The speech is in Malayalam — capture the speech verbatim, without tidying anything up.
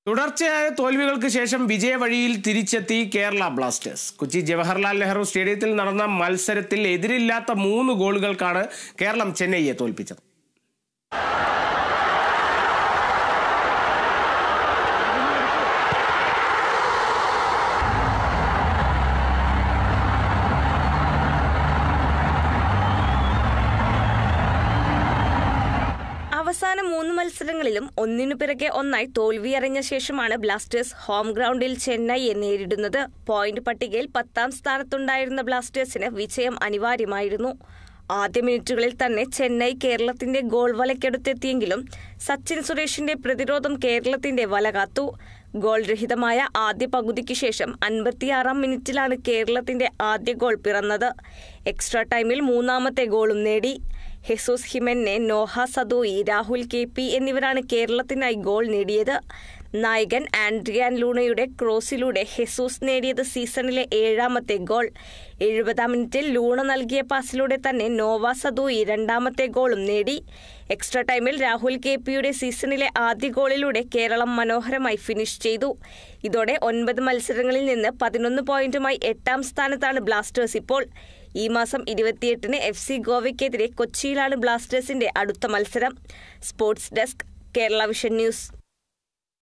തുടർച്ചയായ തോൽവികൾക്ക് ശേഷം വിജയവഴിയിൽ തിരിച്ചെത്തി കേരള ബ്ലാസ്റ്റേഴ്സ്. കൊച്ചി ജവഹർലാൽ നെഹ്റു സ്റ്റേഡിയത്തിൽ നടന്ന മത്സരത്തിൽ എതിരില്ലാത്ത മൂന്ന് ഗോളുകൾക്കാണ് കേരളം ചെന്നൈയെ തോൽപ്പിച്ചത്. അവസാന മൂന്ന് മത്സരങ്ങളിലും ഒന്നിനു പിറകെ ഒന്നായി തോൽവിയറിഞ്ഞ ശേഷമാണ് ബ്ലാസ്റ്റേഴ്സ് ഹോം ഗ്രൗണ്ടിൽ ചെന്നൈയെ നേരിടുന്നത്. പോയിന്റ് പട്ടികയിൽ പത്താം സ്ഥാനത്തുണ്ടായിരുന്ന ബ്ലാസ്റ്റേഴ്സിന് വിജയം അനിവാര്യമായിരുന്നു. ആദ്യ മിനിറ്റുകളിൽ തന്നെ ചെന്നൈ കേരളത്തിന്റെ ഗോൾ വലയ്ക്കടുത്തെത്തിയെങ്കിലും സച്ചിൻ സുരേഷിന്റെ പ്രതിരോധം കേരളത്തിന്റെ വല കാത്തു. ഗോൾ രഹിതമായ ആദ്യ പകുതിക്ക് ശേഷം അൻപത്തിയാറാം മിനിറ്റിലാണ് കേരളത്തിന്റെ ആദ്യ ഗോൾ പിറന്നത്. എക്സ്ട്രാ ടൈമിൽ മൂന്നാമത്തെ ഗോളും നേടി. ഹെസൂസ് ഹിമെന്നെ, Noah Sadaoui, Rahul K P എന്നിവരാണ് കേരളത്തിനായി ഗോൾ നേടിയത്. നായകൻ ആൻഡ്രിയാൻ ലൂണയുടെ ക്രോസിലൂടെ ഹെസൂസ് നേടിയത് സീസണിലെ ഏഴാമത്തെ ഗോൾ. എഴുപതാം മിനിറ്റിൽ ലൂണ നൽകിയ പാസിലൂടെ തന്നെ നോവ സദോയി രണ്ടാമത്തെ ഗോളും നേടി. എക്സ്ട്രാ ടൈമിൽ രാഹുൽ കെ പിയുടെ സീസണിലെ ആദ്യ ഗോളിലൂടെ കേരളം മനോഹരമായി ഫിനിഷ് ചെയ്തു. ഇതോടെ ഒൻപത് മത്സരങ്ങളിൽ നിന്ന് പതിനൊന്ന് പോയിന്റുമായി എട്ടാം സ്ഥാനത്താണ് ബ്ലാസ്റ്റേഴ്സ് ഇപ്പോൾ. ഈ മാസം ഇരുപത്തിയെട്ടിന് എഫ് സി ഗോവയ്ക്കെതിരെ കൊച്ചിയിലാണ് ബ്ലാസ്റ്റേഴ്സിന്റെ അടുത്ത മത്സരം. Sports desk, Kerala vision news.